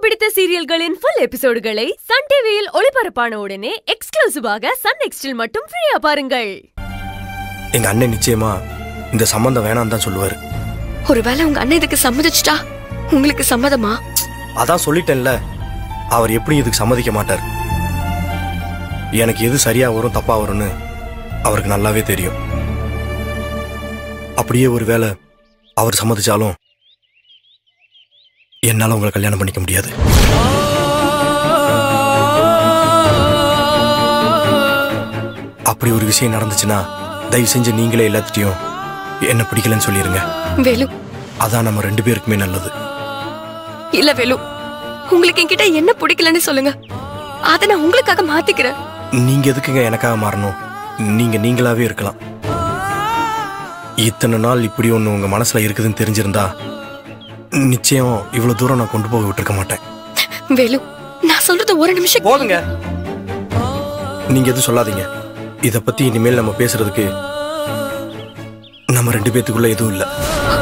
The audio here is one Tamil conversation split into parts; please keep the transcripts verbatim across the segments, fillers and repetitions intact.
பிடித்த சீரியல்களின் full எபிசோடுகளை Sun T V-யில் ஒளிபரப்பான உடனே எக்ஸ்க்ளூசிவாக Sun NXT-இல் மட்டும் ஃப்ரீயா பாருங்கள். எங்க அண்ணன் நிச்சயமா இந்த சம்பந்தம் வேணாம் தான் சொல்லுவாரு. ஒருவேளை உங்க அண்ணன் இதுக்கு சம்மதிச்சிட்டா உங்களுக்கு சம்மதமா? அதான் சொல்லிட்டேன்ல, அவர் எப்படி இதுக்கு சம்மதிக்க மாட்டார். எனக்கு எது சரியா வரும் தப்பா வரும்னு அவருக்கு நல்லாவே தெரியும். அப்படியே ஒருவேளை அவர் சம்மதிச்சாலும் என்னால உங்களை கல்யாணம் பண்ணிக்க முடியாது. அப்படி ஒரு விஷயம் நடந்துச்சுன்னா தயவு செஞ்சு நீங்களே எல்லாத்திட்டையும் என்ன பிடிக்கலன்னு சொல்லிருங்க. வேலு, அதான் நம்ம ரெண்டு பேருக்குமே நல்லது. இல்ல வேலு, உங்களுக்கு என்கிட்ட என்ன பிடிக்கலன்னு சொல்லுங்க, அதை நான் உங்களுக்காக மாத்திக்கிறேன். நீங்க எதுக்குங்க எனக்காக மாறணும்? நீங்க நீங்களாவே இருக்கலாம். இத்தனை நாள் இப்படி ஒண்ணு உங்க மனசுல இருக்குதுன்னு தெரிஞ்சிருந்தா நிச்சயம் இவ்வளவு தூரம் நான் கொண்டு போக விட்டுருக்க மாட்டேன். வேலு, நான் சொல்றது ஒரு நிமிஷம் போதுங்க. நீங்க எதுவும் சொல்லாதீங்க. இத பத்தி இனிமேல் நம்ம பேசுறதுக்கு நம்ம ரெண்டு பேத்துக்குள்ள எதுவும் இல்ல.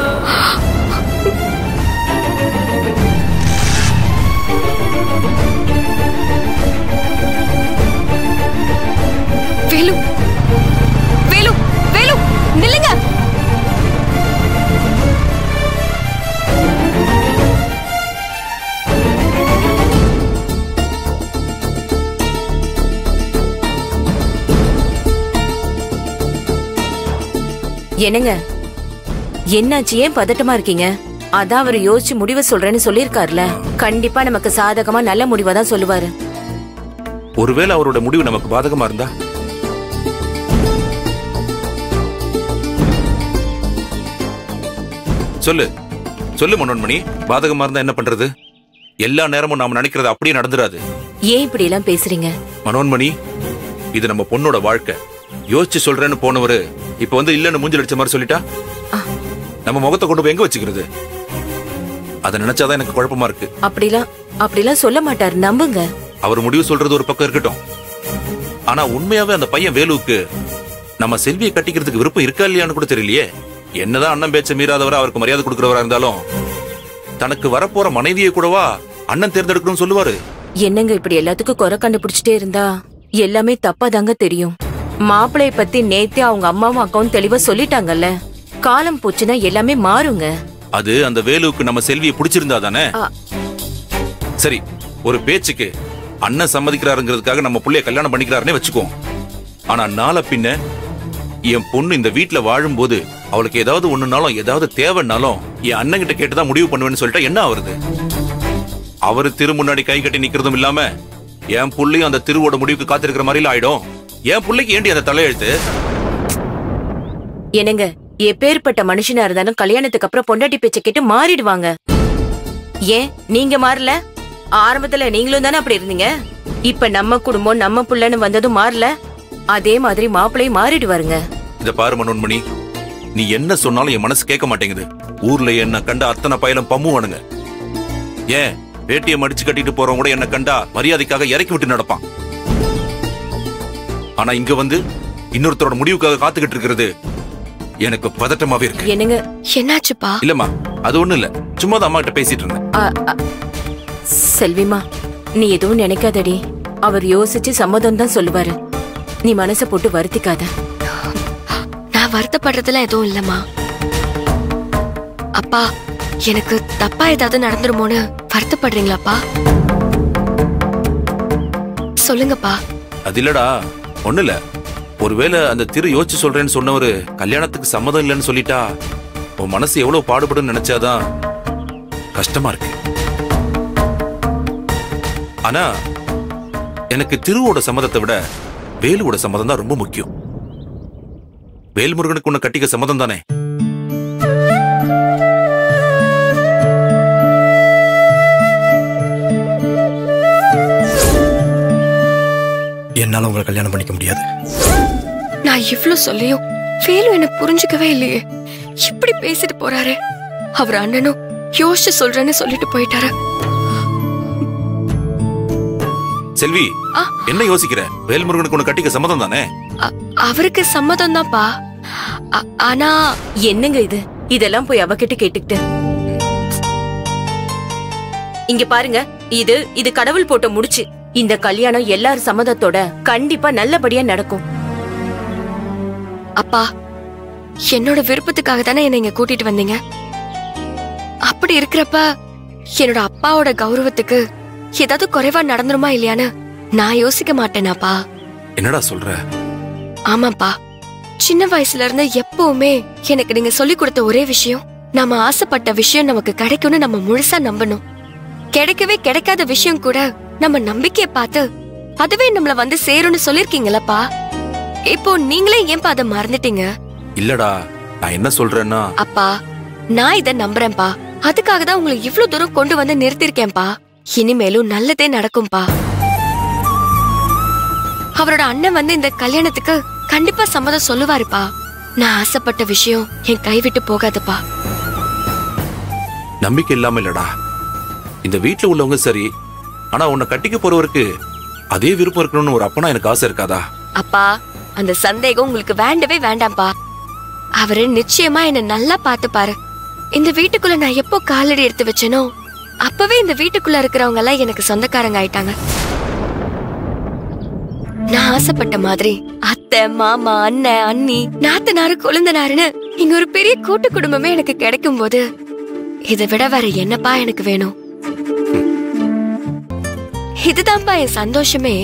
வேலு, வேலு, வேலு, நில்லுங்க. என்னங்க, என்னாச்சு? ஏன் பதட்டமா இருக்கீங்க? அதான் அவர் யோசிச்சு முடிவை சொல்றேன்னு சொல்லிருக்காருல. கண்டிப்பா நமக்கு சாதகமா நல்ல முடிவா தான் சொல்லுவாரு. ஒருவேளை அவரோட முடிவு நமக்கு பாதகமா இருந்தா? சொல்லு சொல்லு மனோன்மணி, பாதகமா இருந்தா என்ன பண்றது? எல்லா நேரமும் நாம நினைக்கிறது அப்படியே நடந்துராது. ஏன் இப்படி எல்லாம் பேசுறீங்க? மனோன்மணி, இது நம்ம பொண்ணோட வாழ்க்கை. யோசிச்சு சொல்றேன்னு போனவரு இப்ப வந்து இல்லன்னு மூஞ்சில் அடிச்ச மாதிரி சொல்லிட்டா நம்ம முகத்தை கொண்டு போய் எங்க வச்சுக்கிறது? அதை நினைச்சாதான் எனக்கு குழப்பமா இருக்கு. அப்படிலாம் அப்படிலாம் சொல்ல மாட்டாரு, நம்புங்க. அவர் முடிவு சொல்றது ஒரு பக்கம் இருக்கட்டும், ஆனா உண்மையாவே அந்த பையன் வேலுவுக்கு நம்ம செல்வியை கட்டிக்கிறதுக்கு விருப்பம் இருக்கா இல்லையான்னு கூட தெரியலையே. என்னதான் அண்ணன் பேச்ச மீறாதவரா அவருக்கு மரியாதை கொடுக்கிறவரா இருந்தாலும் தனக்கு வரப்போற மனைவியை கூடவா அண்ணன் தேர்ந்தெடுக்கணும்னு சொல்லுவாரு. என்னங்க இப்படி எல்லாத்துக்கும் குறை கண்டுபிடிச்சிட்டே இருந்தா எல்லாமே தப்பாதாங்க தெரியும். மாப்பிளைய பத்தி நேத்தே அவங்க அம்மாவும் அக்காவும் தெளிவா சொல்லிட்டாங்கல்ல. காலம் போச்சுன்னா எல்லாமே மாறுங்க. அது அந்த வேலுவுக்கு நம்ம செல்வியை பிடிச்சிருந்தா தானே. சரி, ஒரு பேச்சுக்கு அண்ணன் சம்மதிக்கிறாருங்கிறதுக்காக நம்ம புள்ளைய கல்யாணம் பண்ணிக்கிறாருன்னே வச்சுக்கோ. ஆனா நாளை பின்ன என் பொண்ணு இந்த வீட்டுல வாழும் போது அவளுக்கு ஏதாவது ஒண்ணுனாலும் ஏதாவது தேவைன்னாலும் என் அண்ணன் கிட்ட கேட்டுதான் முடிவு பண்ணுவேன்னு சொல்லிட்டா என்ன ஆகுறது? அவரு திரு முன்னாடி கை கட்டி நிக்கிறதும் இல்லாம என் புள்ளையும் அந்த திருவோட முடிவுக்கு காத்திருக்கிற மாதிரி ஆயிடும். என் புள்ளைக்கு ஏண்டி அந்த தலையெழுத்து? என்னங்க, எப்பேற்பட்ட மனுஷனா இருந்தாலும் கல்யாணத்துக்கு அப்புறம் பொண்டாட்டி பேச்ச கேட்டு மாறிடுவாங்க. ஏன் நீங்க மாறல? ஆரம்பத்துல நீங்களும் தானே அப்படி இருந்தீங்க. இப்ப நம்ம குடும்பம் நம்ம புள்ளன்னு வந்ததும் மாறல. அதே மாதிரி மாப்பிள்ளையும் மாறிடுவாருங்க. இத பாரு மனோன்மணி, நீ என்ன சொன்னாலும் என் மனசு கேட்க மாட்டேங்குது. ஊர்ல என்ன கண்ட அத்தனை பயலும் பம்முவானுங்க. ஏன் வேட்டியை மடிச்சு கட்டிட்டு போறவங்க கூட என்ன கண்டா மரியாதைக்காக இறக்கி விட்டு நடப்பான். ஆனா இங்க வந்து இன்னொருத்தரோட முடிவுக்காக காத்துக்கிட்டு இருக்கிறது எனக்கு பதட்டமாவே இருக்கு. என்னங்க, என்னாச்சுப்பா? இல்லம்மா, அது ஒண்ணு இல்ல, சும்மா தான் அம்மா கிட்ட பேசிட்டு இருந்தேன். செல்விமா, நீ எதுவும் நினைக்காதடி. அவர் யோசிச்சு சம்மதம் தான் சொல்லுவாரு. நீ மனசை போட்டு வருத்திக்காத. நான் வருத்தப்படுறதுலாம் எதுவும் இல்லம்மா. அப்பா, எனக்கு தப்பா ஏதாவது நடந்துருமோன்னு வருத்தப்படுறீங்களாப்பா? சொல்லுங்கப்பா. அது இல்லடா, ஒண்ணு இல்ல. ஒருவேளை அந்த திரு யோசிச்சு சொல்றேன்னு சொன்னவரு கல்யாணத்துக்கு சம்மதம் இல்லைன்னு சொல்லிட்டா உன் மனசு எவ்வளவு பாடுபடும் நினைச்சாதான் கஷ்டமா இருக்கு. ஆனா எனக்கு திருவோட சம்மதத்தை விட வேலுவோட சம்மதம் தான் ரொம்ப முக்கியம். வேல்முருகனுக்கு உன்னை கட்டிக்க சம்மதம் தானே? என்னால உங்களை கல்யாணம் பண்ணிக்க முடியாது. நான் இவ்வளவு சொல்லியும் வேலு என்ன புரிஞ்சுக்கவே இல்லையே. இப்படி பேசிட்டு போறாரு. அவர் அண்ணனும் யோசிச்சு சொல்றேன்னு சொல்லிட்டு போயிட்டாரு. செல்வி, என்ன யோசிக்கிற? வேல்முருகனுக்கு உன்னை கட்டிக்க சம்மதம் தானே? அவருக்கு சம்மதம் தான்ப்பா. ஆனா என்னங்க இது? இதெல்லாம் போய் அவகிட்ட கேட்டுக்கிட்டு இங்க பாருங்க, இது இது கடவுள் போட்ட முடிச்சு. இந்த கல்யாணம் எல்லார் சம்மதத்தோட கண்டிப்பா நல்லபடியா நடக்கும். அப்பா, என்னோட விருப்பத்துக்காக தானே என்ன இங்க கூட்டிட்டு வந்தீங்க. அப்படி இருக்கிறப்ப என்னோட அப்பாவோட கௌரவத்துக்கு ஏதாவது குறைவா நடந்துருமா இல்லையான்னு நான் யோசிக்க மாட்டேனாப்பா. என்னடா சொல்ற? ஆமாப்பா, சின்ன வயசுல இருந்து எப்பவுமே எனக்கு நீங்க சொல்லி கொடுத்த ஒரே விஷயம், நாம ஆசைப்பட்ட விஷயம் நமக்கு கிடைக்கும்னு நம்ம முழுசா நம்பணும். கிடைக்கவே கிடைக்காத விஷயம் கூட நம்ம நம்பிக்கைய பார்த்து அதுவே நம்மள வந்து சேரும்னு சொல்லிருக்கீங்களப்பா. இப்போ நீங்களே ஏன்பா அதை மறந்துட்டீங்க? இல்லடா, நான் என்ன சொல்றேன்னா, அப்பா நான் இத நம்புறேன்பா. அதுக்காக தான் உங்களை இவ்ளோ தூரம் கொண்டு வந்து நிறுத்திருக்கேன்பா. இனிமேலும் நல்லதே நடக்கும்பா. அவரோட அண்ணன் வந்து இந்த கல்யாணத்துக்கு கண்டிப்பா சம்மதம் சொல்லுவாருப்பா. நான் ஆசைப்பட்ட விஷயம் என் கைவிட்டு போகாதுப்பா. நம்பிக்கை இல்லாம இல்லடா, இந்த வீட்டுல உள்ளவங்க சரி, ஆனா உன்னை கட்டிக்க போறவருக்கு அதே விருப்பம் இருக்கணும்னு ஒரு அப்பனா எனக்கு ஆசை இருக்காதா? அப்பா, அந்த சந்தேகம் உங்களுக்கு வேண்டவே வேண்டாம்பா. அவரு நிச்சயமா என்ன நல்லா பாத்துப்பாரு. இந்த வீட்டுக்குள்ள நான் எப்போ காலடி எடுத்து வச்சேனோ அப்பவே இந்த வீட்டுக்குள்ள இருக்கிறவங்க எல்லாம் எனக்கு சொந்தக்காரங்க ஆயிட்டாங்க. நான் ஆசைப்பட்ட மாதிரி அத்தை, மாமா, அண்ணன், அண்ணி, நாத்தனாரு, கொழுந்தனாருன்னு இங்க ஒரு பெரிய கூட்டு குடும்பமே எனக்கு கிடைக்கும் போது இதை விட வேற என்னப்பா எனக்கு வேணும்? இதுதான்ப்பா என் சந்தோஷமே.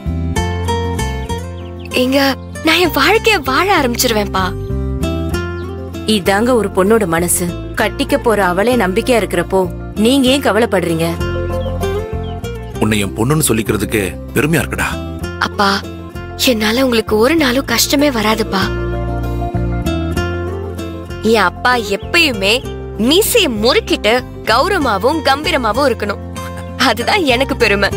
இங்க நான் என் வாழ்க்கைய வாழ ஆரம்பிச்சிருவேன்பா. இதாங்க ஒரு பொண்ணோட மனசு. கட்டிக்க போற அவளே நம்பிக்கையா இருக்கிறப்போ நீங்க ஏன் கவலைப்படுறீங்க? உன்னை என் பொண்ணுன்னு சொல்லிக்கிறதுக்கு பெருமையா இருக்குடா. அப்பா, என்னால உங்களுக்கு ஒரு நாளும் கஷ்டமே வராதுப்பா. என் அப்பா எப்பயுமே மீசைய முறுக்கிட்டு கௌரவமாவும் கம்பீரமாவும் இருக்கணும். அதுதான் எனக்கு பெருமை.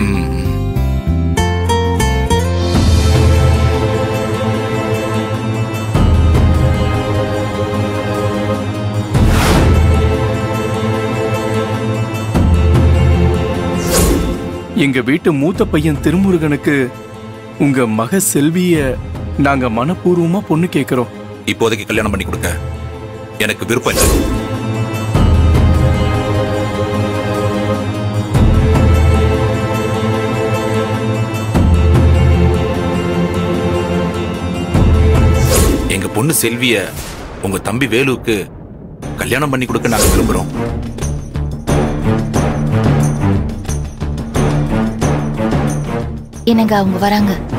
எங்க வீட்டு மூத்த பையன் திருமுருகனுக்கு உங்க மக செல்விய நாங்க மனப்பூர்வமா பொண்ணு கேக்குறோம். இப்போதைக்கு கல்யாணம் பண்ணி கொடுக்க எனக்கு விருப்பம் இல்லை. எங்க பொண்ணு செல்விய உங்க தம்பி வேலுவுக்கு கல்யாணம் பண்ணி கொடுக்க நாங்க விரும்புறோம். என்னங்க அவங்க வராங்க.